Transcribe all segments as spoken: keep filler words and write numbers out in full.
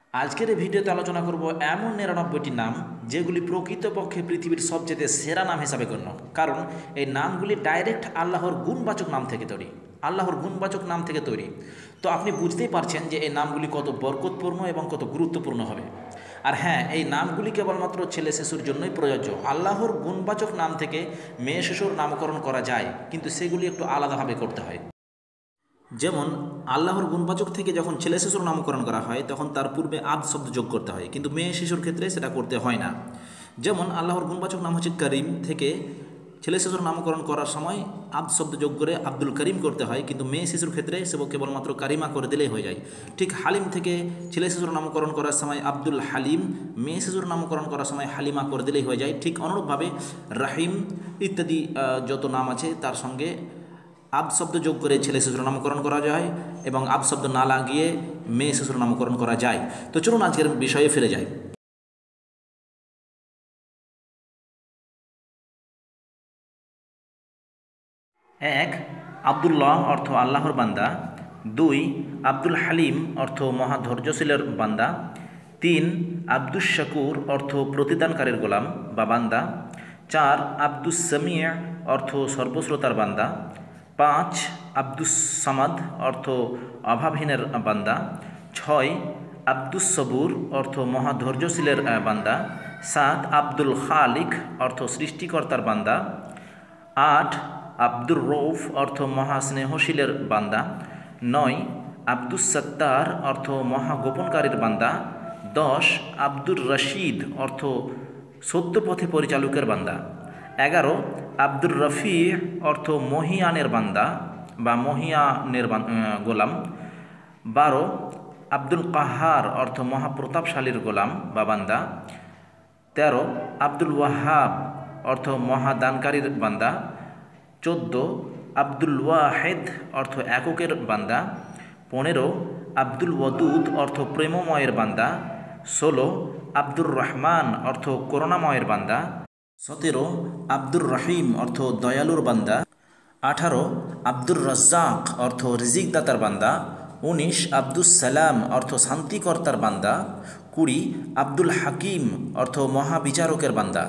আজকের এই ভিডিওতে আলোচনা করব এমন নিরানব্বইটি নাম যেগুলি প্রকৃতপক্ষে পৃথিবীর সবচেয়ে সেরা নাম হিসাবে গণ্য। কারণ এই নামগুলি ডাইরেক্ট আল্লাহর গুণবাচক নাম থেকে তৈরি আল্লাহর গুণবাচক নাম থেকে তৈরি তো আপনি বুঝতেই পারছেন যে এই নামগুলি কত বরকতপূর্ণ এবং কত গুরুত্বপূর্ণ হবে। আর হ্যাঁ, এই নামগুলি কেবলমাত্র ছেলে শিশুর জন্যই প্রযোজ্য। আল্লাহর গুণবাচক নাম থেকে মেয়ে শিশুর নামকরণ করা যায়, কিন্তু সেগুলি একটু আলাদাভাবে করতে হয়। যেমন আল্লাহর গুণবাচক থেকে যখন ছেলে শিশুর নামকরণ করা হয় তখন তার পূর্বে আদ শব্দ যোগ করতে হয়, কিন্তু মেয়ে শিশুর ক্ষেত্রে সেটা করতে হয় না। যেমন আল্লাহর গুণবাচক নাম হচ্ছে করিম, থেকে ছেলে শিশুর নামকরণ করার সময় আদ শব্দ যোগ করে আব্দুল করিম করতে হয়, কিন্তু মেয়ে শিশুর ক্ষেত্রে সে কেবলমাত্র কারিমা করে দিলেই হয়ে যায়। ঠিক হালিম থেকে ছেলে শিশুর নামকরণ করার সময় আব্দুল হালিম, মেয়ে শিশুর নামকরণ করার সময় হালিমা করে দিলেই হয়ে যায়। ঠিক অনুরূপভাবে রাহিম ইত্যাদি যত নাম আছে তার সঙ্গে আব শব্দ যোগ করে ছেলে শিশুর নামকরণ করা যায় এবং আব শব্দ না লাগিয়ে মেয়ে শিশুর নামকরণ করা যায়। তো চলুন আজকের বিষয়ে ফিরে যাই। এক, আবদুল্লাহ অর্থ আল্লাহর বান্দা। দুই, আব্দুল হালিম অর্থ মহা ধৈর্যশীলের বান্দা। তিন, আব্দুস শাকুর অর্থ প্রতিদানকারীর গোলাম বা বান্দা। চার, আব্দুস সামিয়া অর্থ সর্বশ্রোতার বান্দা। পাঁচ, আব্দুস সামাদ অর্থ অভাবহীনের বান্দা। ছয়, আব্দুস সবুর অর্থ মহা ধৈর্যশীলের বান্দা। সাত, আব্দুল খালিক অর্থ সৃষ্টিকর্তার বান্দা। আট, আব্দুর রৌফ অর্থ মহা স্নেহশীলের বান্দা। নয়, আব্দুস সত্তার অর্থ মহা গোপনকারীর বান্দা। দশ, আব্দুর রশিদ অর্থ সত্যপথে পরিচালকের বান্দা। এগারো, আব্দুর রফি অর্থ মহিয়ানের বান্দা বা মহিয়ানের গোলাম। বারো, আব্দুল কাহার অর্থ মহাপ্রতাপশালীর গোলাম বা বান্দা। তেরো, আব্দুল ওয়াহাব অর্থ মহাদানকারীর বান্দা। চোদ্দ, আব্দুল ওয়াহেদ অর্থ এককের বান্দা। পনেরো, আব্দুল ওয়াদুদ অর্থ প্রেমময়ের বান্দা। ষোলো, আব্দুর রহমান অর্থ করুণাময়ের বান্দা। সতেরো, আব্দুর রহিম অর্থ দয়ালুর বান্দা। আঠারো, আব্দুর রাজ্জাক অর্থ রিজিকদাতার বান্দা। উনিশ, আব্দুস সালাম অর্থ শান্তিকর্তার বান্দা। কুড়ি, আব্দুল হাকিম অর্থ মহাবিচারকের বান্দা।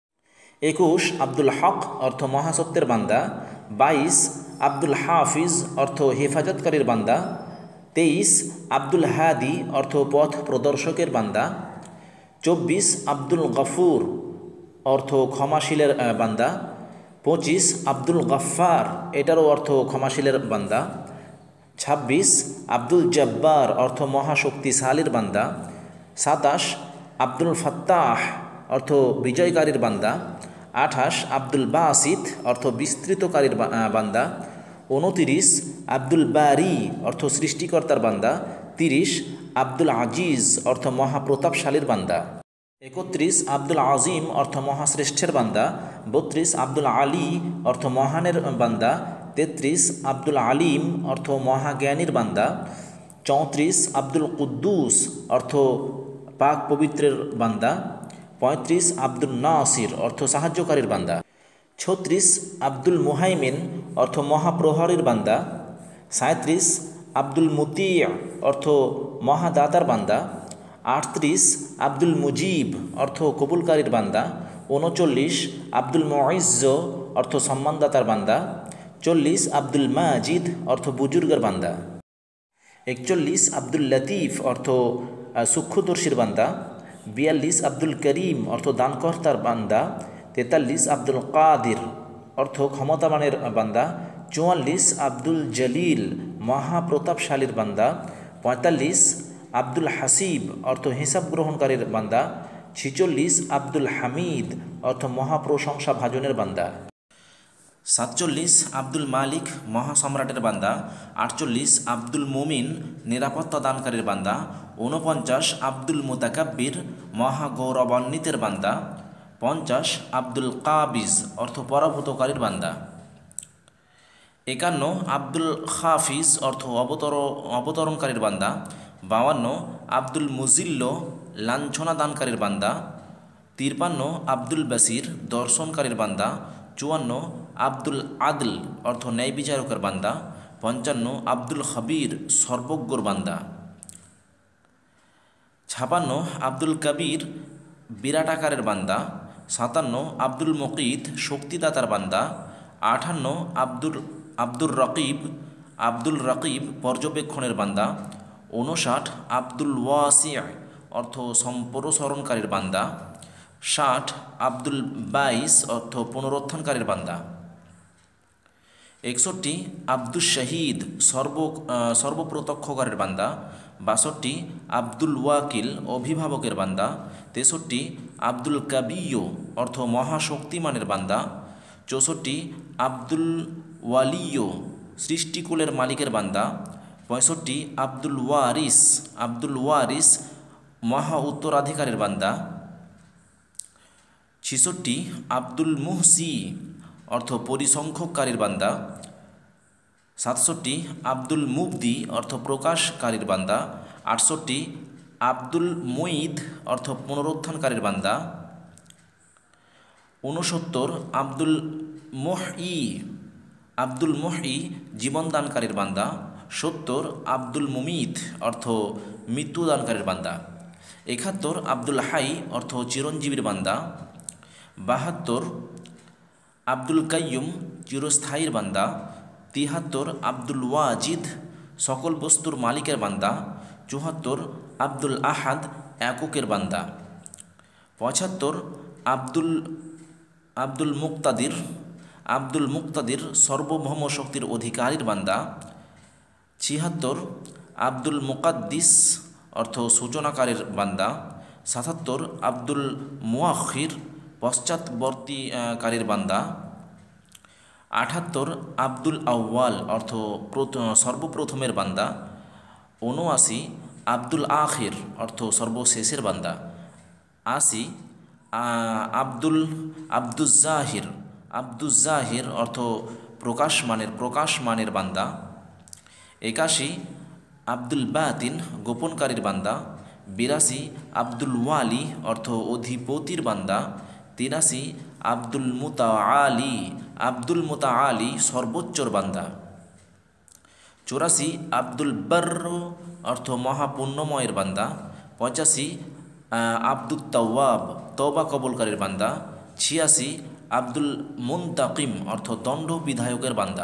একুশ, আব্দুল হক অর্থ মহাসত্যের বান্দা। বাইশ, আব্দুল হাফিজ অর্থ হেফাজতকারীর বান্দা। তেইশ, আব্দুল হাদি অর্থ পথ প্রদর্শকের বান্দা। চব্বিশ, আব্দুল গফুর অর্থ ক্ষমাশীলের বান্দা। পঁচিশ, আব্দুল গফ্ফার এটারও অর্থ ক্ষমাশীলের বান্দা। ছাব্বিশ, আব্দুল জব্বার অর্থ মহাশক্তিশালীর বান্দা। সাতাশ, আব্দুল ফাত্তাহ অর্থ বিজয়কারীর বান্দা। আঠাশ, আব্দুল বাসিত অর্থ বিস্তৃতকারীর বান্দা। উনতিরিশ, আব্দুল বারি অর্থ সৃষ্টিকর্তার বান্দা। তিরিশ, আব্দুল আজিজ অর্থ মহাপ্রতাপশালীর বান্দা। একত্রিশ, আব্দুল আজিম অর্থ মহাশ্রেষ্ঠের বান্দা। বত্রিশ, আব্দুল আলী অর্থ মহানের বান্দা। তেত্রিশ, আব্দুল আলিম অর্থ মহাজ্ঞানীর বান্দা। চৌত্রিশ, আব্দুল কুদ্দুস অর্থ পাক পবিত্রের বান্দা। পঁয়ত্রিশ, আব্দুল নাসির অর্থ সাহায্যকারীর বান্দা। ছত্রিশ, আব্দুল মুহাইমিন অর্থ মহাপ্রহরীর বান্দা। সাঁত্রিশ, আব্দুল মুতি অর্থ মহাদাতার বান্দা। আটত্রিশ, আব্দুল মুজিব অর্থ কবুলকারীর বান্দা। উনচল্লিশ, আব্দুল মুইজ্জ অর্থ সম্মানদাতার বান্দা। চল্লিশ, আব্দুল মাজিদ অর্থ বুজুর্গের বান্দা। একচল্লিশ, আব্দুল লতিফ অর্থ সূক্ষ্মদর্শীর বান্দা। বিয়াল্লিশ, আব্দুল করিম অর্থ দানকর্তার বান্দা। তেতাল্লিশ, আব্দুল কাদির অর্থ ক্ষমতাবানের বান্দা। চুয়াল্লিশ, আব্দুল জলিল মহাপ্রতাপশালীর বান্দা। পঁয়তাল্লিশ, আব্দুল হাসিব অর্থ হিসাব গ্রহণকারীর বান্দা। ছিচল্লিশ, আব্দুল হামিদ অর্থ মহাপ্রশংসা ভাজনের বান্দা। সাতচল্লিশ, আব্দুল মালিক মহাসম্রাটের বান্দা। আটচল্লিশ, আব্দুল মুমিন নিরাপত্তা দানকারীর বান্দা। ঊনপঞ্চাশ, আব্দুল মুতাকাব্বির মহাগৌরবান্বিতের বান্দা। পঞ্চাশ, আব্দুল কাবিজ অর্থ পরাভূতকারীর বান্দা। একান্ন, আব্দুল হাফিজ অর্থ অবতর অবতরণকারীর বান্দা। বাউান্ন, আব্দুল মুজিল্ল লাঞ্ছনা দানকারীর বান্দা। তিরপান্ন, আব্দুল বাসির দর্শনকারীর বান্দা। চুয়ান্ন, আব্দুল আদল অর্থ ন্যায় বিচারকের বান্দা। পঞ্চান্ন, আব্দুল খবির সর্বজ্ঞর বান্দা। ছাপান্ন আব্দুল কবির বিরাট আকারের বান্দা। সাতান্ন আব্দুল মকিত শক্তিদাতার বান্দা। আটান্ন আব্দুর আব্দুর রকিব আব্দুল রকিব পর্যবেক্ষণের বান্দা। উনষাট আব্দুল ওয়াসিয়া অর্থ সম্প্রসারণকারীর বান্দা। ষাট আব্দুল বাইস অর্থ পুনরুত্থানকারীর বান্দা। একষট্টি আব্দুল শহীদ সর্ব সর্বপ্রত্যক্ষকারের বান্দা। বাষট্টি আব্দুল ওয়াকিল অভিভাবকের বান্দা। তেষট্টি আব্দুল কাবিয়্য অর্থ মহাশক্তিমানের বান্দা। চৌষট্টি আব্দুল ওয়ালিয়্য সৃষ্টিকুলের মালিকের বান্দা। পঁয়ষট্টি আব্দুল ওয়ারিস আব্দুল ওয়ারিস মহা উত্তরাধিকারের বান্দা। ছেষট্টি আব্দুল মুহসি অর্থ পরিসংখ্যককারীর বান্দা। সাতষট্টি আব্দুল মুবদি অর্থ প্রকাশকারীর বান্দা। আটষট্টি আব্দুল মুঈদ অর্থ পুনরুত্থানকারীর বান্দা। ঊনসত্তর আব্দুল মুহই আব্দুল মুহই জীবনদানকারীর বান্দা। সত্তর আব্দুল মুমিত অর্থ মৃত্যুদানকারীর বান্দা। একাত্তর আব্দুল হাই অর্থ চিরঞ্জীবীর বান্দা। বাহাত্তর আব্দুল কাইয়ুম চিরস্থায়ীর বান্দা। তিহাত্তর আব্দুল ওয়াজিদ সকল বস্তুর মালিকের বান্দা। চুহাত্তর আব্দুল আহাদ এককের বান্দা। পঁচাত্তর আব্দুল আব্দুল মুক্তাদির আব্দুল মুক্তাদির সার্বভৌম শক্তির অধিকারীর বান্দা। ছিয়াত্তর আব্দুল মুকাদ্দিস অর্থ সূচনাকারীর বান্দা। সাতাত্তর আব্দুল মুআখির পশ্চাৎবর্তীকারীর বান্দা। আটাত্তর আব্দুল আউয়াল অর্থ সর্বপ্রথমের বান্দা। উনআশি আব্দুল আখির অর্থ সর্বশেষের বান্দা। আশি আব্দুল আব্দুজ্জাহির আব্দুজ্জাহির অর্থ প্রকাশমানের প্রকাশমানের বান্দা। একাশি আব্দুল বাতিন গোপনকারীর বান্দা। বিরাশি আব্দুল ওয়ালি অর্থ অধিপতির বান্দা। তিরাশি আব্দুল মুতাআলি আব্দুল মুতাআলি সর্বোচ্চর বান্দা। চৌরাশি আব্দুল বর্র অর্থ মহাপুণ্যময়ের বান্দা। পঁচাশি আব্দুল তাওয়াব তওবা কবুলকারীর বান্দা। ছিয়াশি আব্দুল মুনতাকিম অর্থ দণ্ড বিধায়কের বান্দা।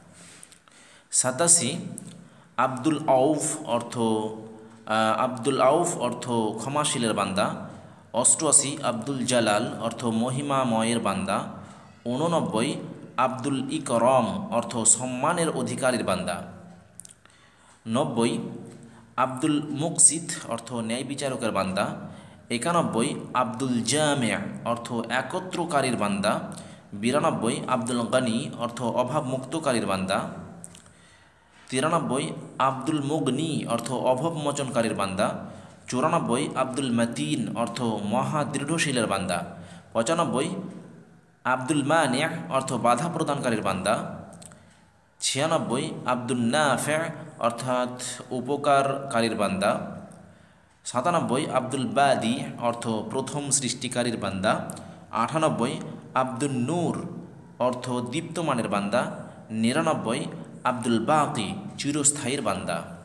সাতাশি আব্দুল আউফ অর্থ আব্দুল আউফ অর্থ ক্ষমাশীলের বান্দা। অষ্টআশি আব্দুল জালাল অর্থ মহিমাময়ের বান্দা। ঊননব্বই আব্দুল ইকরম অর্থ সম্মানের অধিকারীর বান্দা। নব্বই আব্দুল মুকসিত অর্থ ন্যায় বিচারকের বান্দা। একানব্বই আব্দুল জামে অর্থ একত্রকারীর বান্দা। বিরানব্বই আব্দুল গনি অর্থ অভাব মুক্তকারীর বান্দা। তিরানব্বই আব্দুল মুগনি অর্থ অভাব মোচনকারীর বান্দা। চুরানব্বই আব্দুল মতিন অর্থ মহা দৃঢ়শীলের বান্দা। পঁচানব্বই আব্দুল মানিয়া অর্থ বাধা প্রদানকারীর বান্দা। ছিয়ানব্বই আব্দুল নাফে অর্থাৎ উপকারকারীর বান্দা। সাতানব্বই আব্দুল বাদি অর্থ প্রথম সৃষ্টিকারীর বান্দা। আটানব্বই আব্দুল নূর অর্থ দীপ্তমানের বান্দা। নিরানব্বই আব্দুল বাকি চিরস্থায়ীর বান্দা।